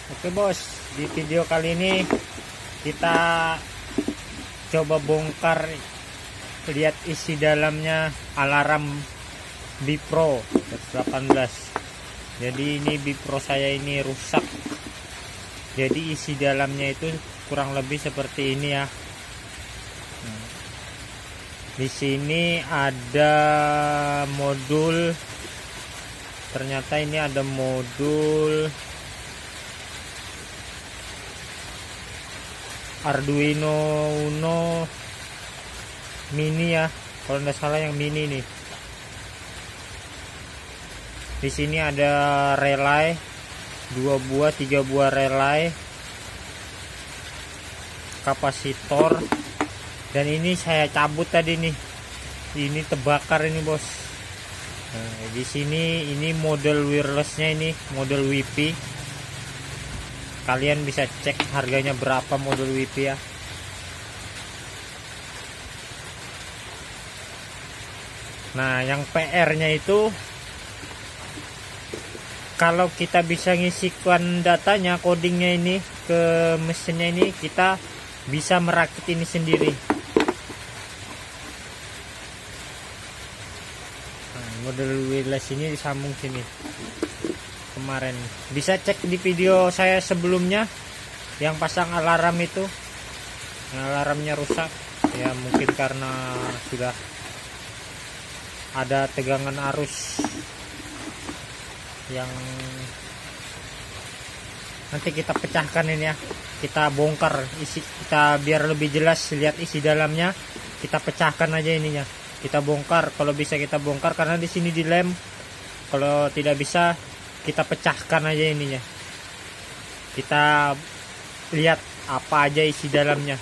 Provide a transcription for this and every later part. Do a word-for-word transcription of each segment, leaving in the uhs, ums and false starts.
Oke bos, di video kali ini kita coba bongkar, lihat isi dalamnya alarm Bipro delapan belas. Jadi ini Bipro saya ini rusak. Jadi isi dalamnya itu kurang lebih seperti ini ya. Nah, di sini ada modul. Ternyata ini ada modul Arduino Uno mini ya, kalau nggak salah yang mini nih. Di sini ada relay dua buah, tiga buah relay, kapasitor, dan ini saya cabut tadi nih. Ini terbakar ini bos. Nah, di sini ini model wirelessnya, ini model W P. Kalian bisa cek harganya berapa model W P ya. Nah, yang P R-nya itu kalau kita bisa ngisikan datanya, codingnya ini ke mesinnya ini, kita bisa merakit ini sendiri. Nah, model wireless ini disambung sini. Kemarin bisa cek di video saya sebelumnya yang pasang alarm itu, alarmnya rusak ya, mungkin karena sudah ada tegangan arus yang nanti kita pecahkan ini ya, kita bongkar isi, kita biar lebih jelas lihat isi dalamnya, kita pecahkan aja ininya, kita bongkar. Kalau bisa kita bongkar karena di sini dilem, kalau tidak bisa kita pecahkan aja ininya, kita lihat apa aja isi dalamnya.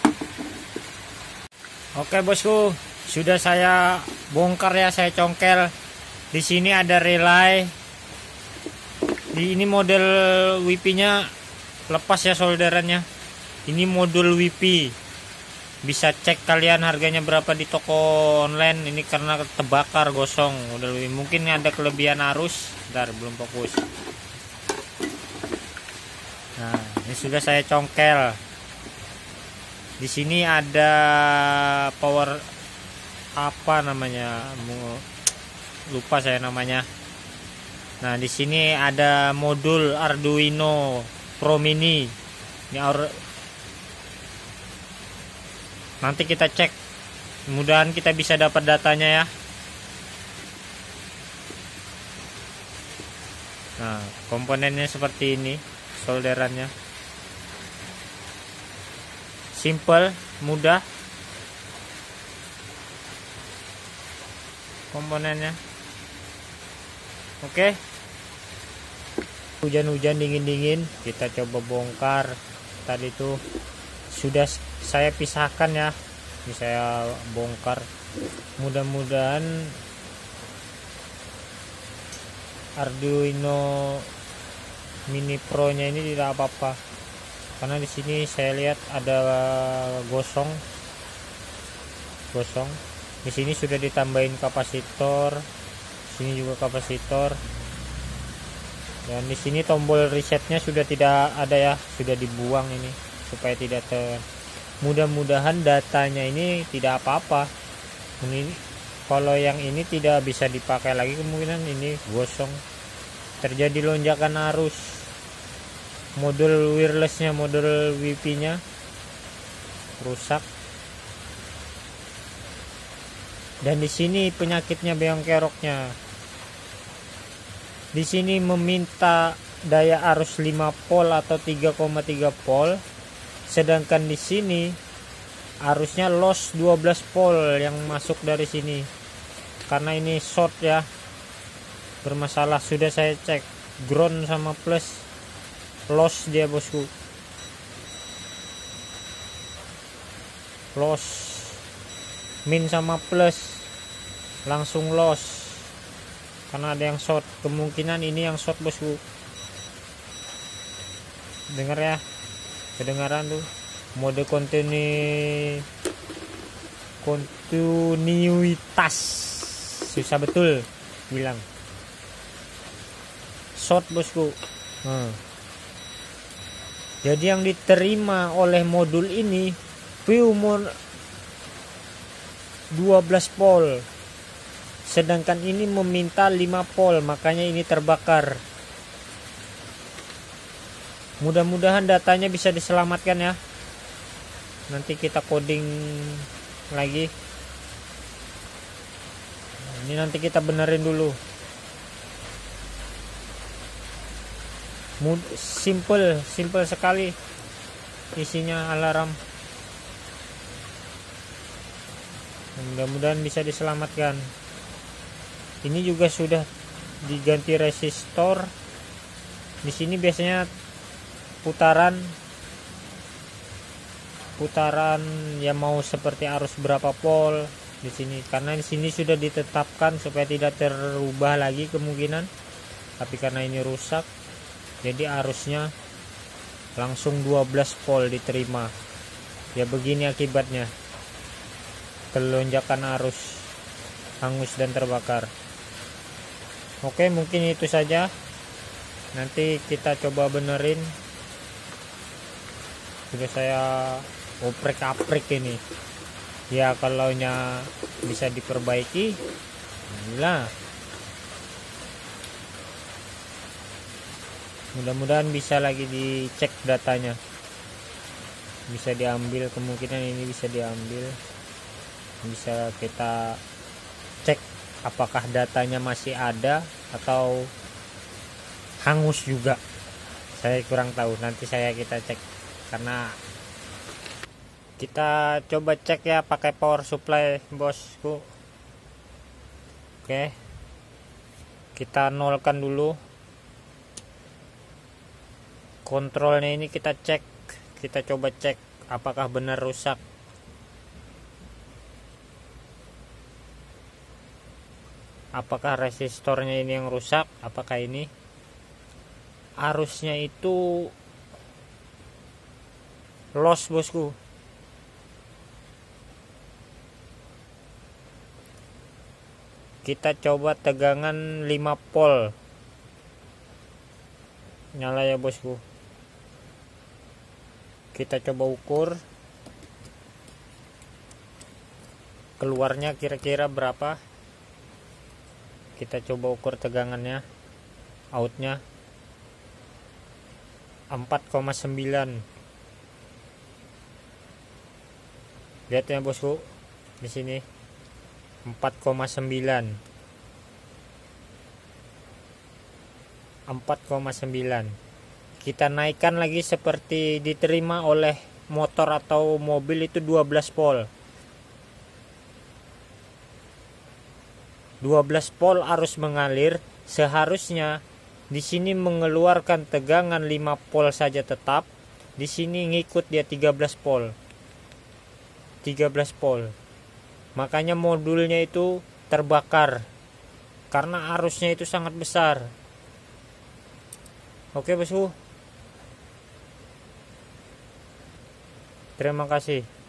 Oke bosku, sudah saya bongkar ya, saya congkel. Di sini ada relay. Di ini model W P-nya lepas ya solderannya. Ini modul W P. Bisa cek kalian harganya berapa di toko online. Ini karena terbakar gosong model W P. Mungkin ada kelebihan arus. Bentar, belum fokus. Nah, ini sudah saya congkel. Di sini ada power apa namanya? Lupa saya namanya. Nah, di sini ada modul Arduino Pro Mini. Ini ar- nanti kita cek. Mudahan kita bisa dapat datanya ya. Nah, komponennya seperti ini, solderannya. Simple, mudah. Komponennya. Oke. Hujan-hujan, dingin-dingin, kita coba bongkar. Tadi itu sudah saya pisahkan ya. Ini saya bongkar. Mudah-mudahan Arduino Mini Pro nya ini tidak apa-apa, karena di sini saya lihat ada gosong gosong di sini sudah ditambahin kapasitor, sini juga kapasitor, dan di sini tombol resetnya sudah tidak ada ya, sudah dibuang ini supaya tidak ter. Mudah-mudahan datanya ini tidak apa-apa. Ini kalau yang ini tidak bisa dipakai lagi, kemungkinan ini gosong, terjadi lonjakan arus. Modul wirelessnya, modul W P-nya rusak. Dan di sini penyakitnya beong keroknya. Di sini meminta daya arus lima volt atau tiga koma tiga volt, sedangkan di sini arusnya loss dua belas volt yang masuk dari sini. Karena ini short ya, bermasalah. Sudah saya cek ground sama plus, loss dia bosku, loss. Min sama plus langsung loss karena ada yang short. Kemungkinan ini yang short bosku. Dengar ya, kedengaran tuh mode kontinu kontinuitas, susah betul bilang. Short bosku. hmm. Jadi yang diterima oleh modul ini Pure dua belas volt, sedangkan ini meminta lima volt, makanya ini terbakar. Mudah-mudahan datanya bisa diselamatkan ya. Nanti kita coding lagi. Ini nanti kita benerin dulu. Mud simple, simple sekali isinya alarm. Mudah-mudahan bisa diselamatkan. Ini juga sudah diganti resistor. Di sini biasanya putaran putaran ya mau seperti arus berapa volt di sini, karena di sini sudah ditetapkan supaya tidak terubah lagi kemungkinan. Tapi karena ini rusak, jadi arusnya langsung dua belas volt diterima. Ya begini akibatnya, kelonjakan arus, hangus dan terbakar. Oke, mungkin itu saja. Nanti kita coba benerin. Sudah saya oprek-aprek ini. Ya kalau nya bisa diperbaiki, alhamdulillah. Mudah-mudahan bisa lagi dicek datanya, bisa diambil, kemungkinan ini bisa diambil, bisa kita cek apakah datanya masih ada atau hangus juga. Saya kurang tahu, nanti saya kita cek, karena kita coba cek ya pakai power supply bosku. Oke, kita nolkan dulu. Kontrolnya ini kita cek, kita coba cek apakah benar rusak. Apakah resistornya ini yang rusak, apakah ini arusnya itu loss bosku. Kita coba tegangan lima volt, nyala ya bosku. Kita coba ukur keluarnya kira-kira berapa. Kita coba ukur tegangannya, outnya empat koma sembilan. Lihat ya bosku, di sini empat koma sembilan, empat koma sembilan. Kita naikkan lagi seperti diterima oleh motor atau mobil itu dua belas volt. dua belas volt arus mengalir, seharusnya di sini mengeluarkan tegangan lima volt saja tetap. Di sini ngikut dia tiga belas volt. tiga belas volt. Makanya modulnya itu terbakar karena arusnya itu sangat besar. Oke bosku, terima kasih.